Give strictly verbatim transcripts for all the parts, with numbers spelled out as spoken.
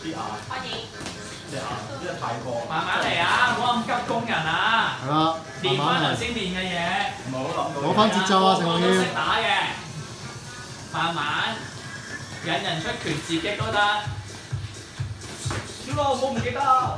啲牙。 開始。 啲牙，因為太過。 慢慢嚟啊，唔好咁急攻人啊！ 係啦， 練慢慢嚟。 翻頭先練嘅嘢。 唔係好諗到。 攞翻節奏啊，成龍要。 個個都識打嘅，慢慢引人出拳自擊都得。 屌啦！我唔記得啊！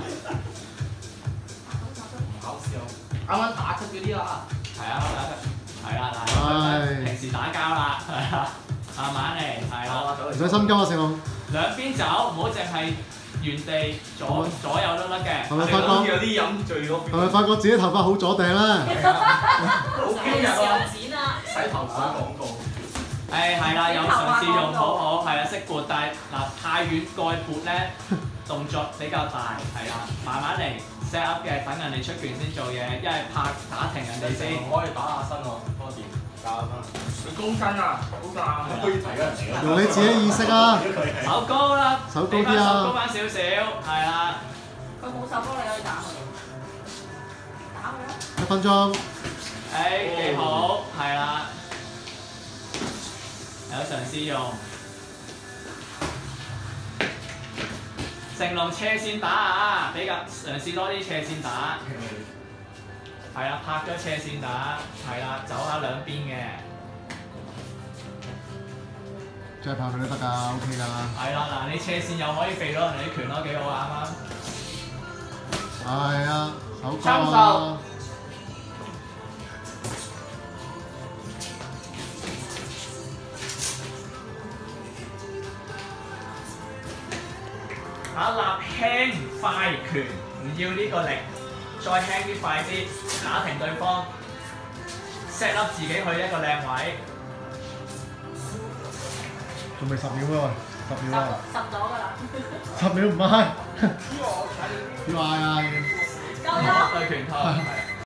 搞笑，啱啱打出嗰啲啦。 係啊，打出，係啦，嗱，平時打交啦，係啊，慢慢嚟，係啦。 唔使心急啊，成龍。 兩邊走，唔好淨係原地左左右都得嘅。 係咪發覺有啲飲醉咗？ 係咪發覺自己頭髮好咗定啦？ 好今日啊！ 剪啊！ 洗頭水廣告。 誒係啦，有嘗試用好好，係啊，識撥，但係嗱太遠蓋撥咧，動作比較大，係啦，慢慢嚟 set up 嘅，等人哋出拳先做嘢，一係拍打停人哋先。 可以打下身喎，多啲打下身。佢高身啊，高身啊，可以提人嚟㗎。 用你自己意識啊！ 手高啦， 手高啲啊！ 手高翻少少，係啦。 佢冇手波，你可以打佢。打佢啦！ 一分鐘。 誒幾好，係啦。有嘗試用成龍斜線打啊，比較嘗試多啲斜線打，係啦，拍咗斜線打，係啦，走下兩邊嘅， 再拍佢都得㗎 ，OK 㗎。 係啦，嗱你斜線又可以避到人哋啲拳咯，幾好啊啱啱。 係啊，手高啊！ 打立輕快拳，唔要呢個力，再輕啲快啲，打停對方 ，set up 自己去一個靚位。 仲未十秒喎，十秒啊！ 十咗㗎啦。 十秒唔嗌，要嗌啊！ 夠啦。 對拳套係啊。